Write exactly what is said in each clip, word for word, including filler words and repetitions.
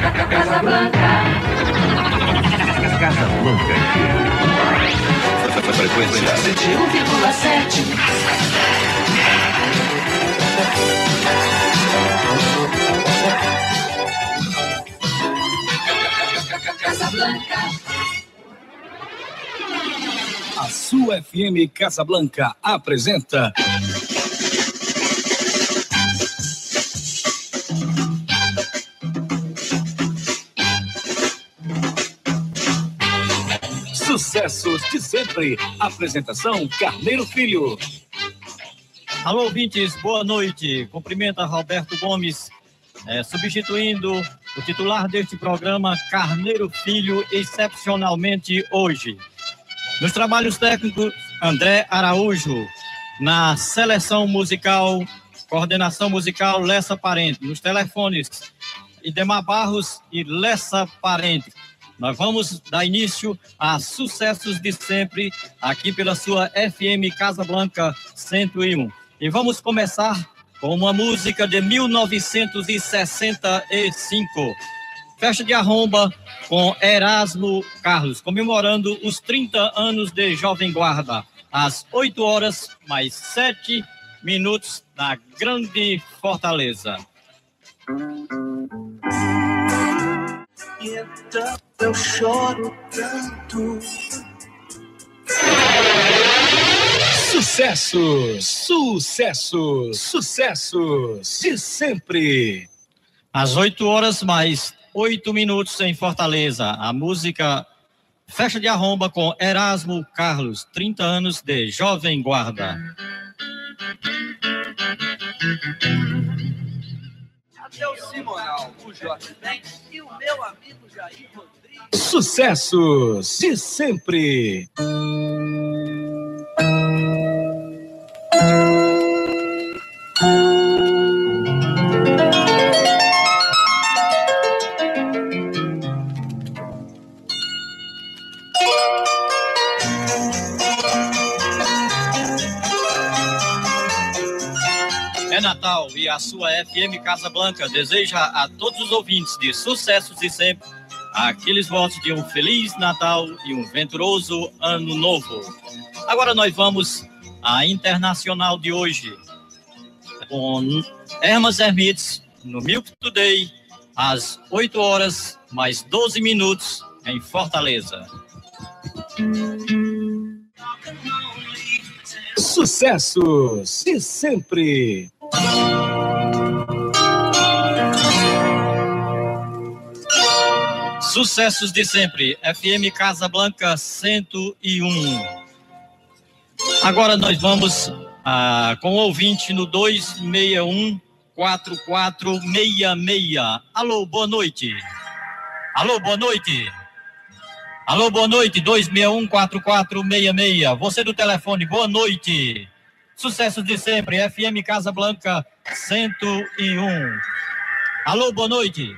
Casablanca. Casablanca. Frequência cento e um vírgula sete. Casablanca. A sua F M Casablanca apresenta Sucessos de Sempre. Apresentação Carneiro Filho. Alô, ouvintes, boa noite. Cumprimenta Roberto Gomes, é, substituindo o titular deste programa, Carneiro Filho, excepcionalmente hoje. Nos trabalhos técnicos, André Araújo. Na seleção musical, coordenação musical, Lessa Parente. Nos telefones, Idemar Barros e Lessa Parente. Nós vamos dar início a Sucessos de Sempre, aqui pela sua F M Casablanca cento e um. E vamos começar com uma música de mil novecentos e sessenta e cinco. Festa de Arromba com Erasmo Carlos, comemorando os trinta anos de Jovem Guarda, às oito horas mais sete minutos, na Grande Fortaleza. E então eu choro tanto. Sucessos, sucessos, sucessos de sempre. Às oito horas mais oito minutos em Fortaleza, a música Festa de Arromba com Erasmo Carlos, trinta anos de Jovem Guarda. Até o Simonal, o Jorge Ben e o meu amigo Jair Rodrigues. Sucessos de sempre. É Natal e a sua F M Casablanca deseja a todos os ouvintes de Sucessos de Sempre aqueles votos de um Feliz Natal e um venturoso Ano Novo. Agora nós vamos à Internacional de hoje, com Hermas Hermits, no Milk Today, às oito horas mais doze minutos, em Fortaleza. Sucessos de sempre. Sucessos de Sempre, F M Casablanca cento e um. Agora nós vamos ah, com o ouvinte no dois seis um, quatro quatro seis seis. Alô, boa noite. Alô, boa noite. Alô, boa noite, dois seis um, quatro quatro seis seis. Você do telefone, boa noite. Sucessos de Sempre, F M Casablanca cento e um. Alô, boa noite.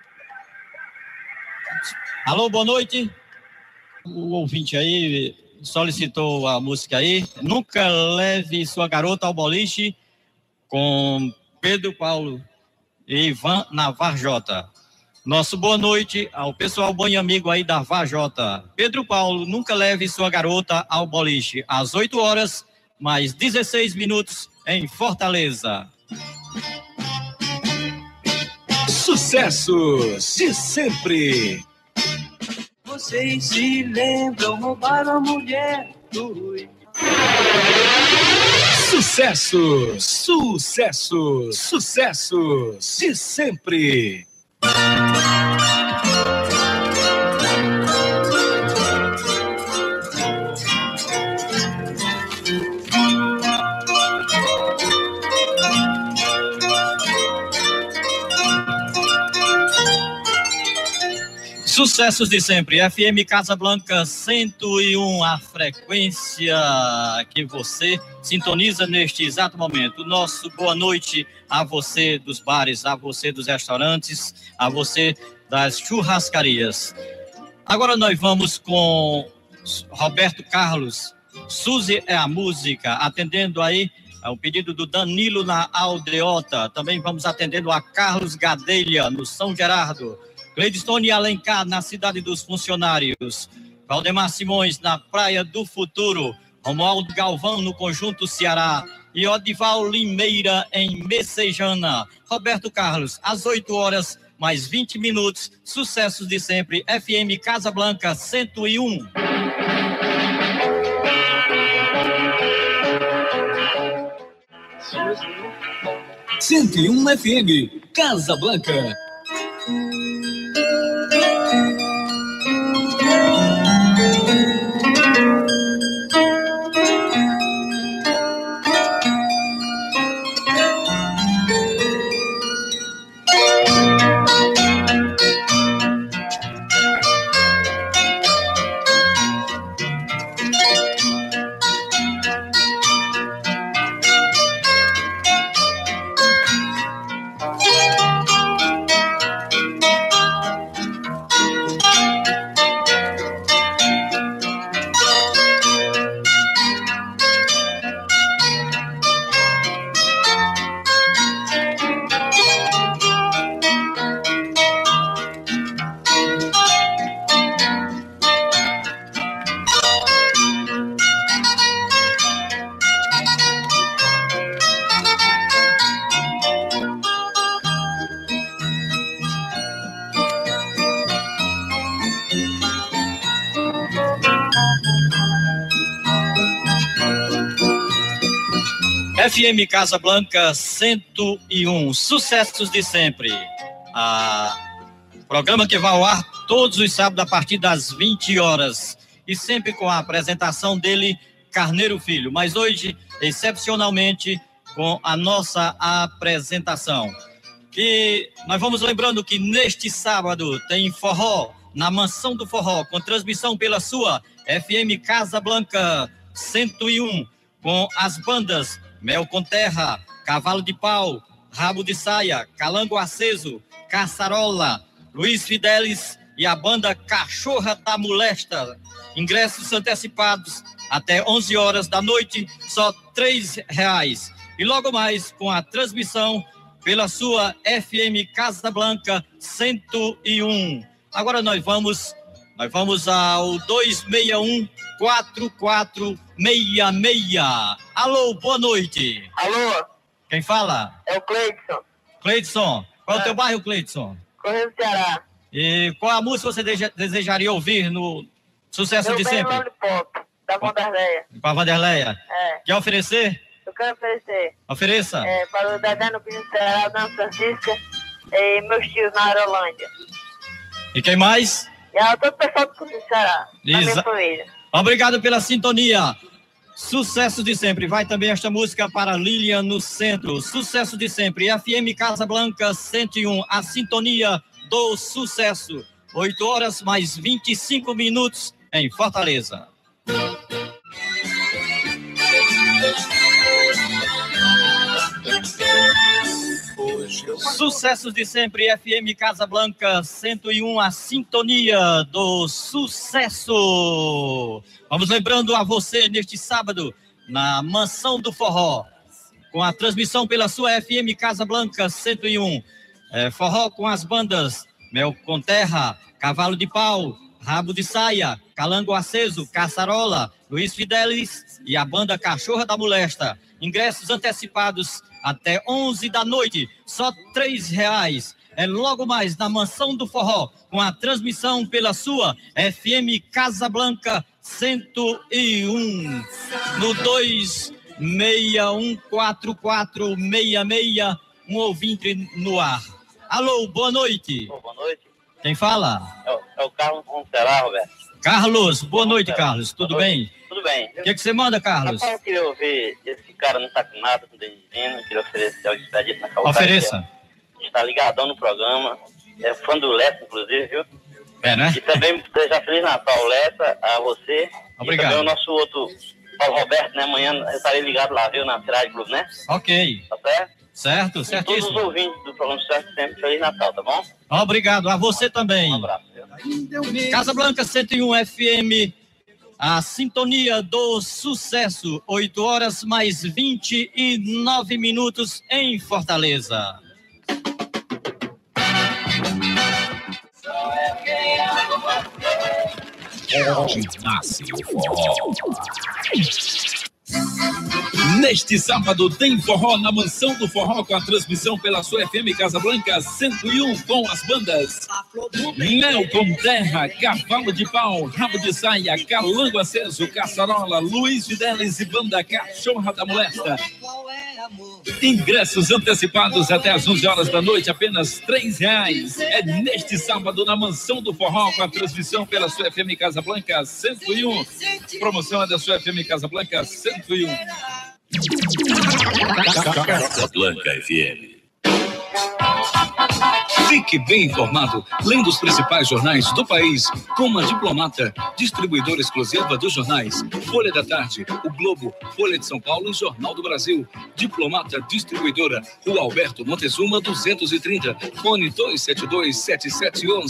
Alô, boa noite. O ouvinte aí solicitou a música aí. Nunca Leve Sua Garota ao Boliche, com Pedro Paulo e Ivan na Varjota. Nosso boa noite ao pessoal bom e amigo aí da Varjota. Pedro Paulo, Nunca Leve Sua Garota ao Boliche, às oito horas, mais dezesseis minutos, em Fortaleza. Sucessos de sempre. Vocês se lembram, roubaram a mulher do Rui. Sucessos, sucessos, sucessos de sempre. Sucessos de Sempre, F M Casablanca cento e um, a frequência que você sintoniza neste exato momento. Nosso boa noite a você dos bares, a você dos restaurantes, a você das churrascarias. Agora nós vamos com Roberto Carlos, Suzy é a Música, atendendo aí ao pedido do Danilo na Aldeota. Também vamos atendendo a Carlos Gadelha, no São Gerardo. Cleidstone Alencar, na Cidade dos Funcionários. Valdemar Simões, na Praia do Futuro. Romualdo Galvão, no Conjunto Ceará. E Odival Limeira, em Messejana. Roberto Carlos, às oito horas, mais vinte minutos. Sucessos de sempre. F M Casa Blanca cento e um. cento e um F M, Casa Blanca. F M Casa Blanca cento e um, sucessos de sempre. Ah, programa que vai ao ar todos os sábados a partir das vinte horas. E sempre com a apresentação dele, Carneiro Filho. Mas hoje, excepcionalmente, com a nossa apresentação. E nós vamos lembrando que neste sábado tem forró na Mansão do Forró, com transmissão pela sua F M Casa Blanca cento e um, com as bandas Mel com Terra, Cavalo de Pau, Rabo de Saia, Calango Aceso, Caçarola, Luiz Fidelis e a banda Cachorra da Molesta. Ingressos antecipados até onze horas da noite, só três reais. E logo mais com a transmissão pela sua F M Casa Blanca cento e um. Agora nós vamos, nós vamos ao dois seis um, quatro quatro seis seis. Alô, boa noite. Alô? Quem fala? É o Cleidson. Cleidson. Qual é o É. teu bairro, Cleidson? Correio do Ceará. E qual a música você deseja- desejaria ouvir no Sucesso Meu de bem Sempre? Lollipop, da Vanderleia. Com a Vanderleia. É, Quer oferecer? eu quero oferecer Ofereça. é, para o Dedé no Pino do Ceará, Dona Francisca e meus tios na Aerolândia. E quem mais? E a todo o pessoal do Pino do Ceará, da minha Isa- família. Obrigado pela sintonia. Sucesso de sempre. Vai também esta música para Lilian no Centro. Sucesso de sempre. F M Casa Blanca cento e um. A sintonia do sucesso. oito horas mais vinte e cinco minutos em Fortaleza. Sucessos de sempre, F M Casa Blanca cento e um, a sintonia do sucesso. Vamos lembrando a você neste sábado, na Mansão do Forró, com a transmissão pela sua F M Casa Blanca cento e um. É, forró com as bandas Mel com Terra, Cavalo de Pau, Rabo de Saia, Calango Aceso, Caçarola, Luiz Fidelis e a banda Cachorra da Molesta. Ingressos antecipados até onze da noite, só três reais. É logo mais na Mansão do Forró, com a transmissão pela sua F M Casa Blanca cento e um, no dois seis um, quatro quatro seis seis, um ouvinte no ar. Alô, boa noite. Boa noite. Quem fala? É o, é o Carlos Monserá, Roberto. Carlos, boa noite, Carlos. Tudo bem? Tudo bem. O que, que você manda, Carlos? Rapaz, eu queria ouvir esse cara não tá com nada, com dizendo, queria oferecer ao expedito na calçada. Ofereça. Está ligadão no programa. É fã do Lessa, inclusive, viu? É, né? E também desejar Feliz Natal, Lessa, a você. Obrigado. E também o nosso outro, Paulo Roberto, né? Amanhã eu estarei ligado lá, viu? Na Cidade Clube, né? Ok. Tá certo? Certo, E todos os certíssimo. ouvintes do programa Sucesso sempre, Feliz Natal, tá bom? Obrigado. A você também. Um abraço. Viu? Casa Blanca cento e um F M, a sintonia do sucesso, oito horas mais vinte e nove minutos em Fortaleza. onde nasce o forró. Neste sábado tem forró na Mansão do Forró, com a transmissão pela sua F M Casablanca cento e um, com as bandas Mel com Terra, Cavalo de Pau, Rabo de Saia, Calango Aceso, Caçarola, Luiz Fidelis e Banda Cachorra da Molesta. Ingressos antecipados até às onze horas da noite, apenas três reais. É neste sábado na Mansão do Forró, com a transmissão pela sua F M Casablanca cento e um. Promoção é da sua F M Casablanca cento e um. Casablanca F M. Fique bem informado, lendo os principais jornais do país, como a Diplomata, distribuidora exclusiva dos jornais Folha da Tarde, O Globo, Folha de São Paulo e Jornal do Brasil. Diplomata, distribuidora, Rua Alberto Montezuma, duzentos e trinta, fone dois sete dois, sete sete um um.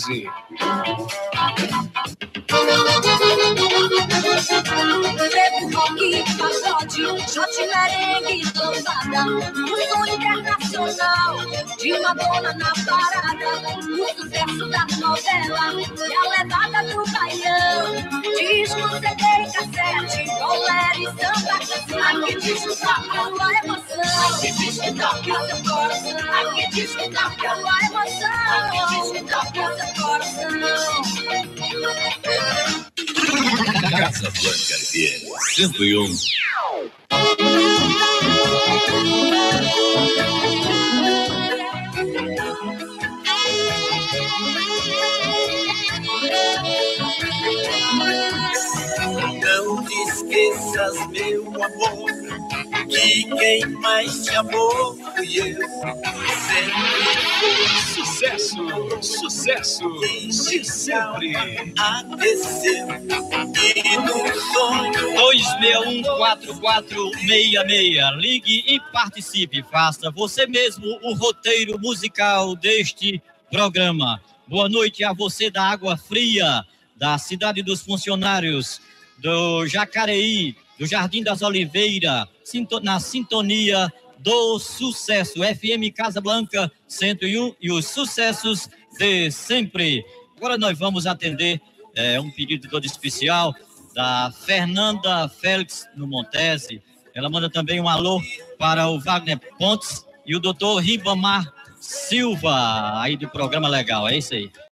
Preto, rock, pagode, shot, merengue, lambada, o som internacional de Madonna na parada, o sucesso da novela e a levada do baião. Disco, C D e cassete, bolero e samba. Aqui disco toca a tua emoção. Aqui disco toca o seu coração. Aqui disco toca a tua emoção. Aqui disco toca o seu coração. Casablanca F M cento e um. Não te esqueças, meu amor, que quem mais te amou fui eu. Sempre sucesso, sucesso de sempre. Aqueceu e no sonho. dois seis um, quatro quatro seis seis. Ligue e participe. Faça você mesmo o roteiro musical deste programa. Boa noite a você da Água Fria, da Cidade dos Funcionários, do Jacareí, do Jardim das Oliveiras, na sintonia do Sucesso, F M Casablanca cento e um e os sucessos de sempre. Agora nós vamos atender é, um pedido todo especial da Fernanda Félix no Montese. Ela manda também um alô para o Wagner Pontes e o doutor Ribamar Silva, aí do programa Legal, é isso aí.